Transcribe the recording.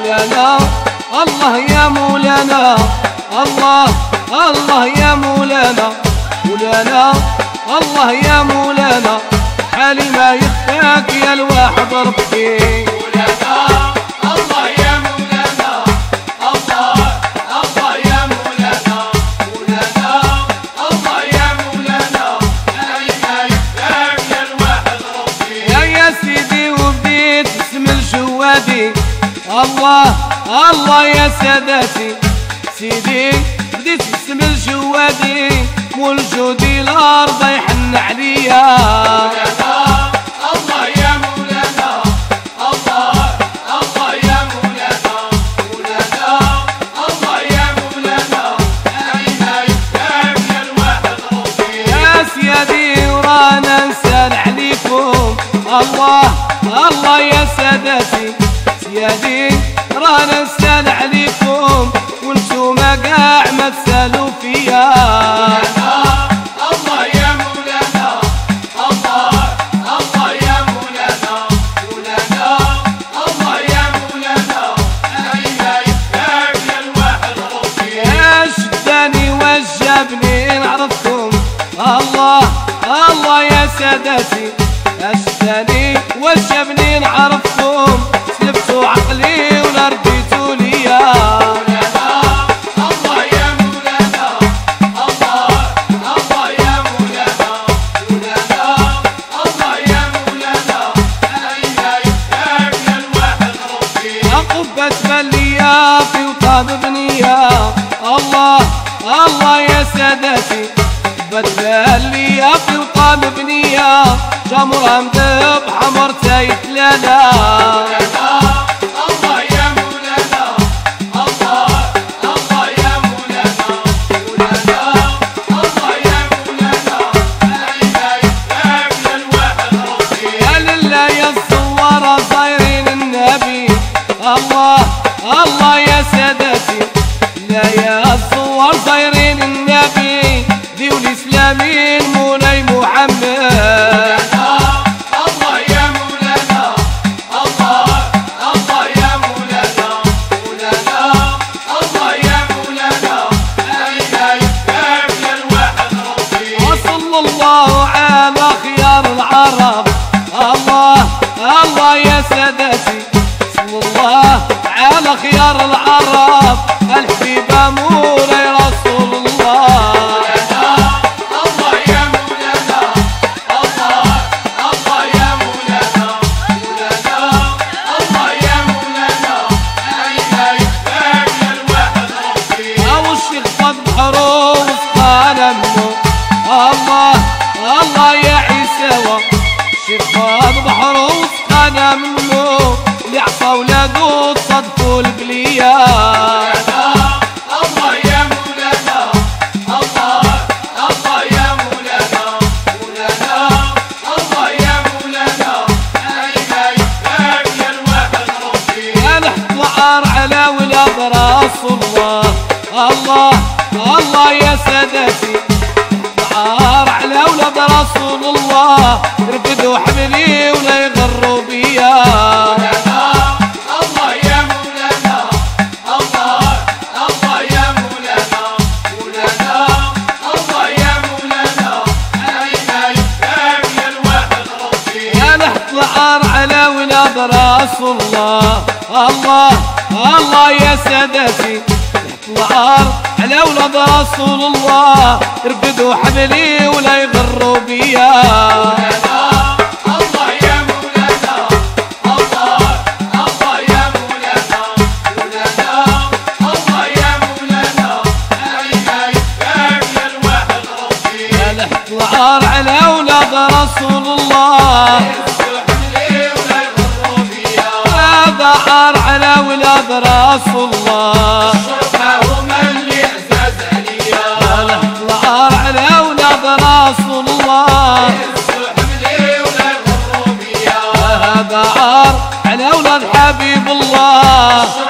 مولانا الله يا مولانا الله الله يا مولانا مولانا الله يا مولانا حالي ما يخفاك يا الواحد ربي مولانا الله يا مولانا الله الله يا مولانا مولانا الله يا مولانا حالي ما يخفاك يا الواحد ربي يا سيدي وبديت باسم الجوادي الله الله يا سادتي سيدي بديت باسم الجوادي والجودي الارض يحن عليا مولانا الله يا مولانا الله الله يا مولانا مولانا الله يا مولانا حالي ما يخفاك يا الواحد ربي يا سيادي ورانا نسال عليكم الله الله يا سادتي سيادي رانا نسال عليكم وانتوما قاع ما تسالوا فيا الله يا مولانا الله الله يا مولانا مولانا الله يا مولانا حالي ما يخفاك يا الواحد ربي يا شداني وجبني نعرفكم الله الله يا سادتي يا شداني وجبني نعرفكم سلبتوا عقلي ولا رديتوا ليا الله يا مولانا الله الله يا مولانا مولانا الله يا مولانا حالي ما يخفاك يا الواحد ربي قبة بلية في وطاب بنية الله الله يا سادتي قبة بلية في وطاب بنية جمرة مذب حمر تايت لالا الله يا مولانا الله الله يا مولانا مولانا الله يا مولانا حالي ما يخفاك يا الواحد ربي يا لله يا الزوارة صايرين النبي الله الله يا سادتي لا يا الزوار صايرين النبي ذي الإسلامين مولاي محمد الله يا مولانا الله الله يا مولانا مولانا الله يا مولانا حالي ما يخفاك يا الواحد ربي وصلى الله على خيار العرب الله الله يا سادتي صلى الله على خيار العرب الحبيبة مولاي رسول الله الله يا مولانا الله الله يا مولانا مولانا الله يا مولانا حالي ما يخفاك يا الواحد ربي او الشيخ فضل حروس قال منه الله الله يا عيسى الشيخ فضل حروس قال منه اللي عصى ولاده تصدقوا البليه الله يا مولانا الله الله يا مولانا مولانا الله يا مولانا حالي ما يخفاك يا الواحد ربي انا احتضر على ولاد رسول الله الله الله يا سادتي احتضر على ولاد رسول الله رفدوا حبلي ولا يغروا بيا الله يا مولانا الله الله يا مولانا مولانا الله يا مولانا حالي ما يخفاك يا الواحد ربي انا احتضر على ولاد رسول الله الله الله يا سادتي احتضر على ولاد رسول الله رفدوا حبلي ولا يغروا بيا الله يا مولانا الله الله يا مولانا مولانا الله يا مولانا حالي ما يخفاك يا الواحد ربي الاحتضار على اولاد رسول الله هذا عار على اولاد رسول الله الاحتضار على اولاد رسول الله هذا عار على اولاد حبيب الله